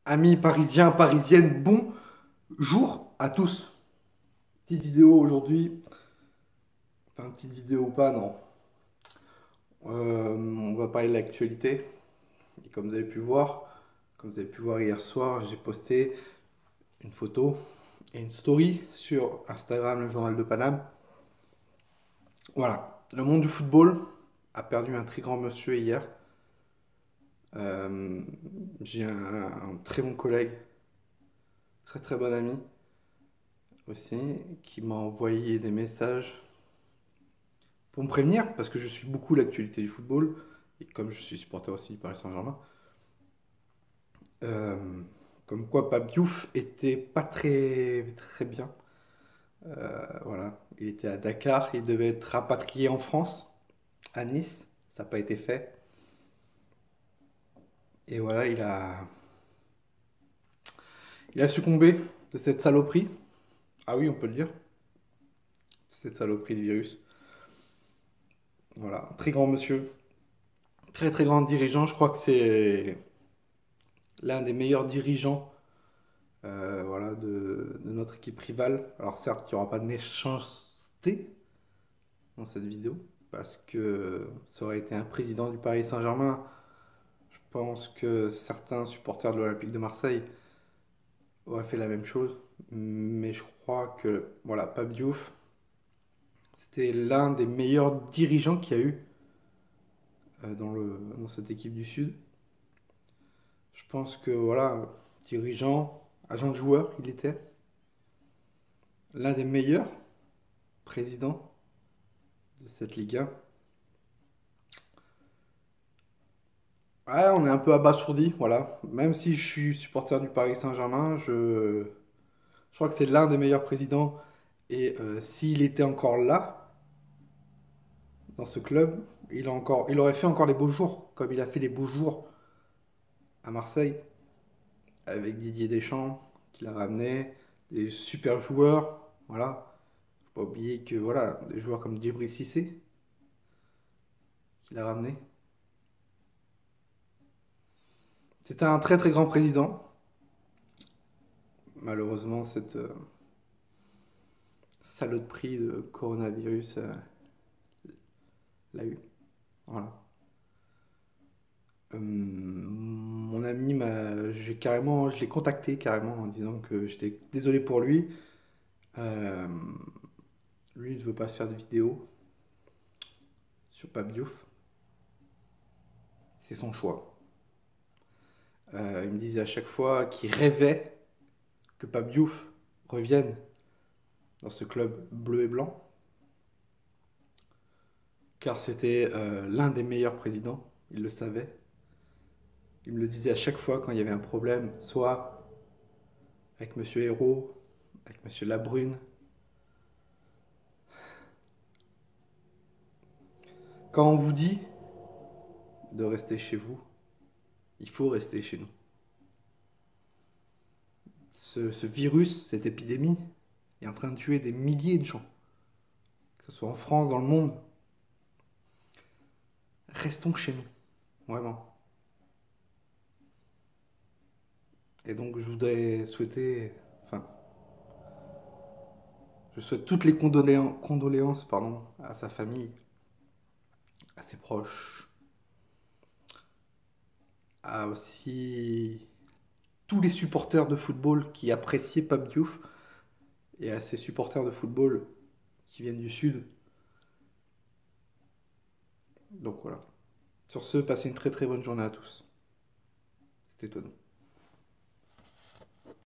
Amis parisiens, parisiennes, bonjour à tous. Petite vidéo aujourd'hui, enfin petite vidéo ou pas, non. On va parler de l'actualité. Et comme vous avez pu voir hier soir, j'ai posté une photo et une story sur Instagram, le journal de Paname. Voilà, le monde du football a perdu un très grand monsieur hier. Euh, j'ai un très bon collègue, très très bon ami aussi, qui m'a envoyé des messages pour me prévenir, parce que je suis beaucoup l'actualité du football, et comme je suis supporter aussi du Paris Saint-Germain, euh, comme quoi Pape Diouf était pas très, très bien. Voilà, il était à Dakar, il devait être rapatrié en France, à Nice, ça n'a pas été fait. Et voilà, il a succombé de cette saloperie. Ah oui, on peut le dire, cette saloperie de virus. Voilà, très grand monsieur, très très grand dirigeant, je crois que c'est l'un des meilleurs dirigeants voilà, de notre équipe rivale. Alors certes, il n'y aura pas de méchanceté dans cette vidéo, parce que ça aurait été un président du Paris Saint-Germain. Je pense que certains supporters de l'Olympique de Marseille auraient fait la même chose. Mais je crois que voilà, Pape Diouf, c'était l'un des meilleurs dirigeants qu'il y a eu dans cette équipe du Sud. Je pense que voilà, dirigeant, agent de joueur, il était l'un des meilleurs présidents de cette Ligue 1. Ouais, on est un peu abasourdi, voilà. Même si je suis supporter du Paris Saint-Germain, je crois que c'est l'un des meilleurs présidents. Et s'il était encore là, dans ce club, il aurait fait encore les beaux jours, comme il a fait les beaux jours à Marseille, avec Didier Deschamps, qui l'a ramené, des super joueurs, voilà. Faut pas oublier que voilà, des joueurs comme Djibril Cissé, qui l'a ramené. C'était un très très grand président. Malheureusement, cette saloperie de coronavirus l'a eu. Voilà. Mon ami je l'ai contacté carrément en disant que j'étais désolé pour lui. Euh, Lui ne veut pas faire de vidéo sur Pape Diouf. C'est son choix. Il me disait à chaque fois qu'il rêvait que Pape Diouf revienne dans ce club bleu et blanc, car c'était l'un des meilleurs présidents. Il le savait. Il me le disait à chaque fois quand il y avait un problème, soit avec Monsieur Hérault, avec Monsieur Labrune. Quand on vous dit de rester chez vous, il faut rester chez nous. Ce virus, cette épidémie, est en train de tuer des milliers de gens, que ce soit en France, dans le monde. Restons chez nous, vraiment. Et donc je voudrais souhaiter, enfin, je souhaite toutes les condoléances pardon, à sa famille, à ses proches, à aussi tous les supporters de football qui appréciaient Pape Diouf et à ces supporters de football qui viennent du Sud. Donc voilà. Sur ce, passez une très très bonne journée à tous. C'était Tony.